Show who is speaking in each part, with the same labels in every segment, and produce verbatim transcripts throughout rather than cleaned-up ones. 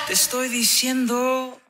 Speaker 1: Te estoy diciendo.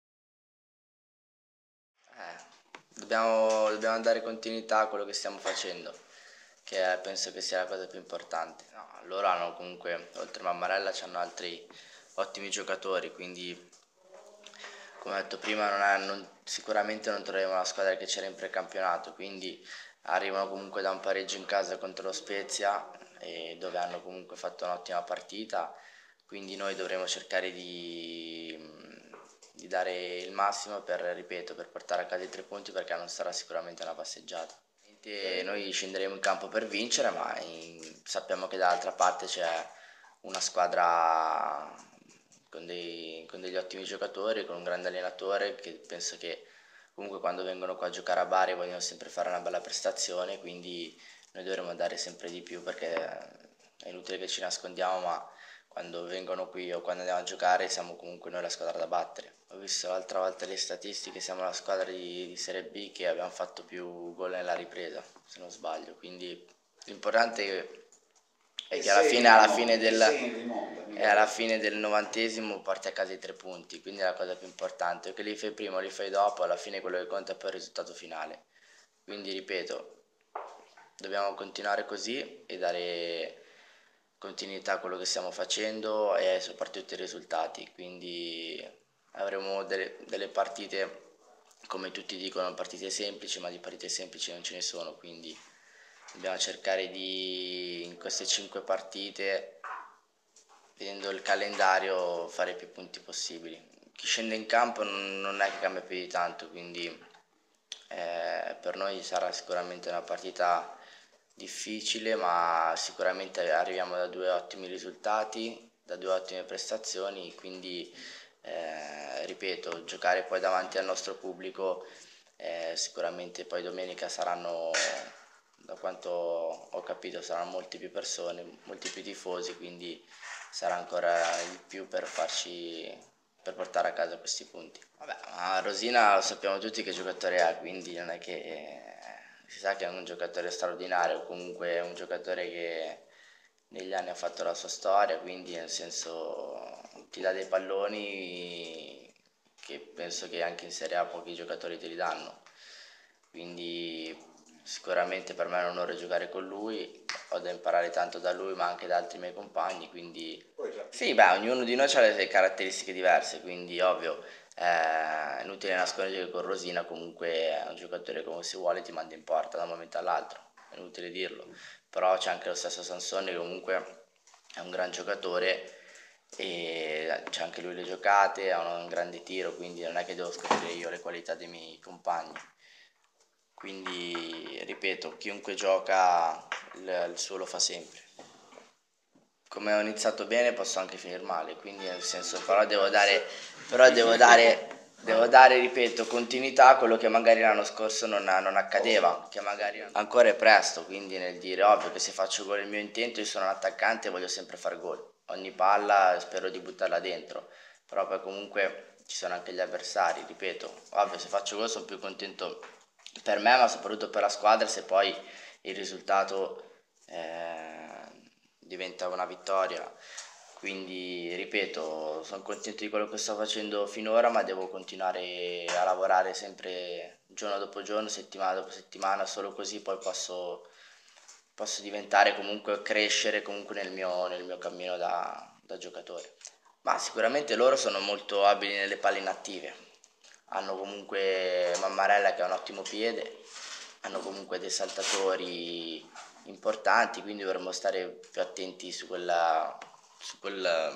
Speaker 2: Eh, dobbiamo, dobbiamo dare continuità a quello che stiamo facendo, che è- penso che sia la cosa più importante. No, loro hanno comunque, oltre a Mammarella, hanno altri ottimi giocatori, quindi come ho detto prima non è- non- sicuramente non troveremo la squadra che c'era in precampionato, quindi arrivano comunque da un pareggio in casa contro lo Spezia, e dove hanno comunque fatto un'ottima partita, quindi noi dovremo cercare di, di dare il massimo per, ripeto, per portare a casa i tre punti, perché non sarà sicuramente una passeggiata. E noi scenderemo in campo per vincere, ma in- sappiamo che dall'altra parte c'è una squadra con, dei, con degli ottimi giocatori, con un grande allenatore, che penso che comunque quando vengono qua a giocare a Bari vogliono sempre fare una bella prestazione, quindi noi dovremo dare sempre di più, perché è inutile che ci nascondiamo, ma quando vengono qui o quando andiamo a giocare siamo comunque noi la squadra da battere. Ho visto l'altra volta le statistiche, siamo la squadra di, di Serie B che abbiamo fatto più gol nella ripresa, se non sbaglio, quindi l'importante è che alla fine, alla fine del, e alla fine del novantesimo porti a casa i tre punti, quindi è la cosa più importante, che li fai prima o li fai dopo, alla fine quello che conta è poi il risultato finale. Quindi ripeto, dobbiamo continuare così e dare continuità a quello che stiamo facendo e soprattutto i risultati, quindi avremo delle, delle partite, come tutti dicono, partite semplici, ma di partite semplici non ce ne sono, quindi dobbiamo cercare di, in queste cinque partite, vedendo il calendario, fare più punti possibili. Chi scende in campo non, non è che cambia più di tanto, quindi eh, per noi sarà sicuramente una partita difficile, ma sicuramente arriviamo da due ottimi risultati, da due ottime prestazioni, quindi eh, ripeto, giocare poi davanti al nostro pubblico, eh, sicuramente poi domenica saranno, da quanto ho capito, saranno molte più persone, molti più tifosi, quindi sarà ancora di più per farci, per portare a casa questi punti. Vabbè, ma Rosina lo sappiamo tutti che giocatore è, quindi non è che eh, si sa che è un giocatore straordinario, comunque è un giocatore che negli anni ha fatto la sua storia, quindi nel senso ti dà dei palloni che penso che anche in Serie A pochi giocatori te li danno, quindi sicuramente per me è un onore giocare con lui, ho da imparare tanto da lui ma anche da altri miei compagni, quindi sì, beh, ognuno di noi ha le sue caratteristiche diverse, quindi ovvio, è inutile nascondere che con Rosina comunque è un giocatore che come si vuole ti manda in porta da un momento all'altro, è inutile dirlo, però c'è anche lo stesso Sansone che comunque è un gran giocatore e c'è anche lui le giocate, ha un grande tiro, quindi non è che devo scoprire io le qualità dei miei compagni. Quindi, ripeto, chiunque gioca il, il suo lo fa sempre. Come ho iniziato bene posso anche finire male, quindi nel senso, però devo dare, però devo dare, devo dare, ripeto, continuità a quello che magari l'anno scorso non, non accadeva, che magari ancora è presto, quindi nel dire, ovvio che se faccio gol il mio intento, io sono un attaccante e voglio sempre far gol, ogni palla spero di buttarla dentro, però poi comunque ci sono anche gli avversari, ripeto, ovvio se faccio gol sono più contento per me, ma soprattutto per la squadra, se poi il risultato eh, diventa una vittoria. Quindi ripeto, sono contento di quello che sto facendo finora, ma devo continuare a lavorare sempre giorno dopo giorno, settimana dopo settimana, solo così poi posso, posso diventare comunque, crescere comunque nel mio, nel mio cammino da, da giocatore. Ma sicuramente loro sono molto abili nelle palle inattive, hanno comunque Mammarella che ha un ottimo piede, hanno comunque dei saltatori importanti, quindi dovremmo stare più attenti su quella, su quella,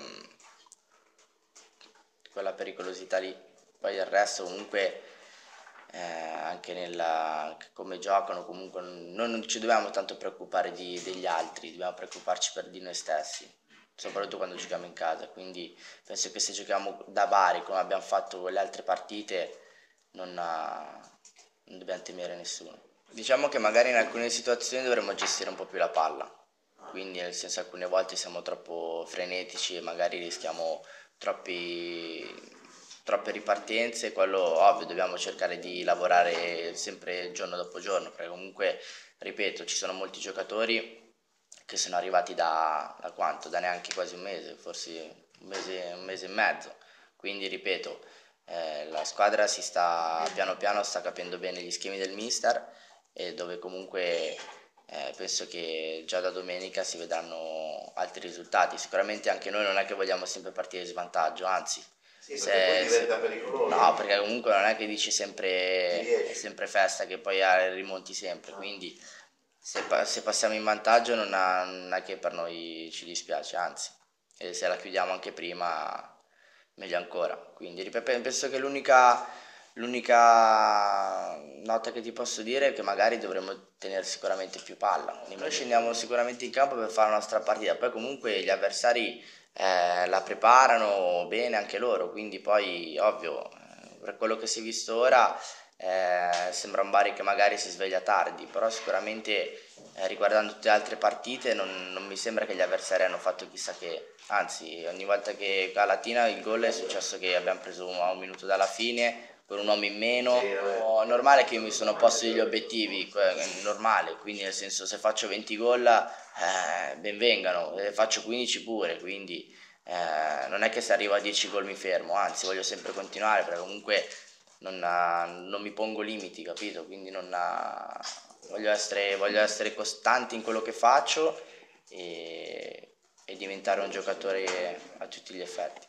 Speaker 2: quella pericolosità lì. Poi il resto comunque eh, anche nella, come giocano comunque noi non ci dobbiamo tanto preoccupare di, degli altri, dobbiamo preoccuparci per di noi stessi, soprattutto quando giochiamo in casa, quindi penso che se giochiamo da Bari come abbiamo fatto con le altre partite non, ha, non dobbiamo temere nessuno. Diciamo che magari in alcune situazioni dovremmo gestire un po' più la palla, quindi nel senso alcune volte siamo troppo frenetici e magari rischiamo troppi, troppe ripartenze, quello ovvio, dobbiamo cercare di lavorare sempre giorno dopo giorno, perché comunque, ripeto, ci sono molti giocatori che sono arrivati da, da quanto? Da neanche quasi un mese, forse un mese, un mese e mezzo, Quindi ripeto, eh, la squadra si sta piano piano sta capendo bene gli schemi del mister, e dove comunque eh, penso che già da domenica si vedranno altri risultati. Sicuramente anche noi non è che vogliamo sempre partire in svantaggio, anzi.
Speaker 3: Sì, perché poi diventa
Speaker 2: se,
Speaker 3: pericoloso.
Speaker 2: no, perché comunque non è che dici sempre, è sempre festa, che poi eh, rimonti sempre, quindi se, se passiamo in vantaggio non, ha, non è che per noi ci dispiace, anzi, e se la chiudiamo anche prima meglio ancora. Quindi ripeto, penso che l'unica, l'unica nota che ti posso dire è che magari dovremmo tenere sicuramente più palla. Noi scendiamo sicuramente in campo per fare la nostra partita, poi comunque gli avversari eh, la preparano bene anche loro, quindi poi ovvio, eh, per quello che si è visto ora eh, sembra un Bari che magari si sveglia tardi, però sicuramente eh, riguardando tutte le altre partite non, non mi sembra che gli avversari hanno fatto chissà che, anzi ogni volta che a Latina il gol è successo che abbiamo preso un, a un minuto dalla fine con un uomo in meno. È normale che io mi sono posto degli obiettivi, è normale, quindi nel senso se faccio venti gol eh, ben vengano, eh, faccio quindici pure, quindi eh, non è che se arrivo a dieci gol mi fermo, anzi voglio sempre continuare perché comunque non, ha, non mi pongo limiti, capito? Quindi non ha, voglio, essere, voglio essere costante in quello che faccio e, e diventare un giocatore a tutti gli effetti.